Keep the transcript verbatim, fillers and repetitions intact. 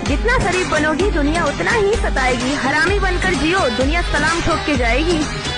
जितना शरीफ बनोगी दुनिया उतना ही सताएगी। हरामी बनकर जियो, दुनिया सलाम ठोक के जाएगी।